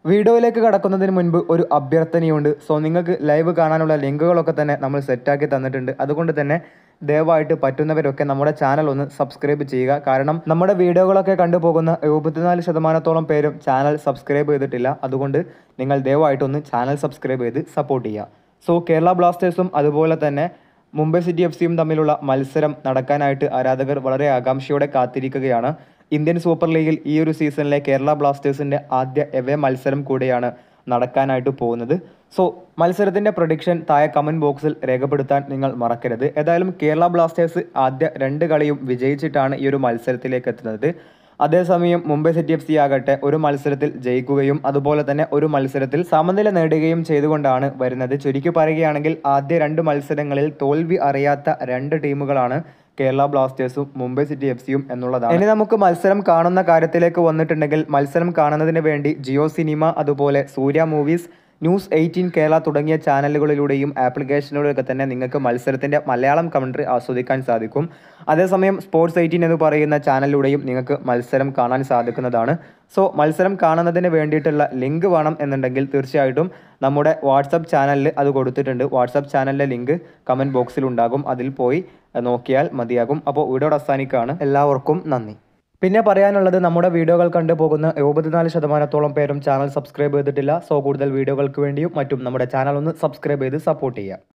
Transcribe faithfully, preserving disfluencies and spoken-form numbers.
വീഡിയോയിലേക്ക് കടക്കുന്നതിന് മുൻപ് ഒരു അഭ്യർത്ഥനയുണ്ട്. സോ നിങ്ങൾക്ക് ലൈവ് കാണാനുള്ള ലിങ്കുകളൊക്കെ തന്നെ നമ്മൾ സെറ്റാക്കി തന്നിട്ടുണ്ട്. അതുകൊണ്ട് തന്നെ ദയവായിട്ട് പറ്റുന്നവരൊക്കെ നമ്മുടെ ചാനൽ ഒന്ന് സബ്സ്ക്രൈബ് ചെയ്യുക. കാരണം നമ്മുടെ വീഡിയോകളൊക്കെ കണ്ടുപോകുന്ന എഴുപത്തിനാല് ശതമാനത്തോളം പേരും ചാനൽ സബ്സ്ക്രൈബ് ചെയ്തിട്ടില്ല. അതുകൊണ്ട് നിങ്ങൾ ദയവായിട്ടൊന്ന് ചാനൽ സബ്സ്ക്രൈബ് ചെയ്ത് സപ്പോർട്ട് ചെയ്യുക. സോ കേരള ബ്ലാസ്റ്റേഴ്സും അതുപോലെ തന്നെ മുംബൈ സിറ്റി എഫ് സിയും തമ്മിലുള്ള മത്സരം നടക്കാനായിട്ട് ആരാധകർ വളരെ ആകാംക്ഷയോടെ കാത്തിരിക്കുകയാണ്. ഇന്ത്യൻ സൂപ്പർ ലീഗിൽ ഈ ഒരു സീസണിലെ കേരള ബ്ലാസ്റ്റേഴ്സിൻ്റെ ആദ്യ എവേ മത്സരം കൂടെയാണ് നടക്കാനായിട്ട് പോകുന്നത്. സോ മത്സരത്തിൻ്റെ പ്രഡിക്ഷൻ താഴെ കമൻറ്റ് ബോക്സിൽ രേഖപ്പെടുത്താൻ നിങ്ങൾ മറക്കരുത്. ഏതായാലും കേരള ബ്ലാസ്റ്റേഴ്സ് ആദ്യ രണ്ട് കളിയും വിജയിച്ചിട്ടാണ് ഈ ഒരു മത്സരത്തിലേക്ക് എത്തുന്നത്. അതേസമയം മുംബൈ സിറ്റി എഫ് സി ആകട്ടെ ഒരു മത്സരത്തിൽ ജയിക്കുകയും അതുപോലെ തന്നെ ഒരു മത്സരത്തിൽ സമനില നേടുകയും ചെയ്തുകൊണ്ടാണ് വരുന്നത്. ചുരുക്കി പറയുകയാണെങ്കിൽ ആദ്യ രണ്ട് മത്സരങ്ങളിൽ തോൽവി അറിയാത്ത രണ്ട് ടീമുകളാണ് കേരള ബ്ലാസ്റ്റേഴ്സും മുംബൈ സിറ്റി എഫ് സിയും എന്നുള്ളതാണ്. ഇനി നമുക്ക് മത്സരം കാണുന്ന കാര്യത്തിലേക്ക് വന്നിട്ടുണ്ടെങ്കിൽ മത്സരം കാണുന്നതിന് വേണ്ടി ജിയോ സിനിമ അതുപോലെ Surya movies, news eighteen Kerala തുടങ്ങിയ ചാനലുകളിലൂടെയും ആപ്ലിക്കേഷനുകളിലൊക്കെ തന്നെ നിങ്ങൾക്ക് മത്സരത്തിൻ്റെ മലയാളം കമൻട്രി ആസ്വദിക്കാൻ സാധിക്കും. അതേസമയം സ്പോർട്സ് എയ്റ്റീൻ എന്ന് പറയുന്ന ചാനലിലൂടെയും നിങ്ങൾക്ക് മത്സരം കാണാൻ സാധിക്കുന്നതാണ്. സോ മത്സരം കാണുന്നതിന് വേണ്ടിയിട്ടുള്ള ലിങ്ക് വേണം എന്നുണ്ടെങ്കിൽ തീർച്ചയായിട്ടും നമ്മുടെ വാട്സപ്പ് ചാനലിൽ അത് കൊടുത്തിട്ടുണ്ട്. വാട്സപ്പ് ചാനലിലെ ലിങ്ക് കമൻറ്റ് ബോക്സിൽ ഉണ്ടാകും. അതിൽ പോയി നോക്കിയാൽ മതിയാകും. അപ്പോൾ വീഡിയോ അവസാനിക്കുകയാണ്. എല്ലാവർക്കും നന്ദി. പിന്നെ പറയാനുള്ളത്, നമ്മുടെ വീഡിയോകൾ കണ്ടു പോകുന്ന എഴുപത്തിനാല് ശതമാനത്തോളം പേരും ചാനൽ സബ്സ്ക്രൈബ് ചെയ്തിട്ടില്ല. സോ കൂടുതൽ വീഡിയോകൾക്ക് വേണ്ടിയും മറ്റും നമ്മുടെ ചാനൽ ഒന്ന് സബ്സ്ക്രൈബ് ചെയ്ത് സപ്പോർട്ട് ചെയ്യുക.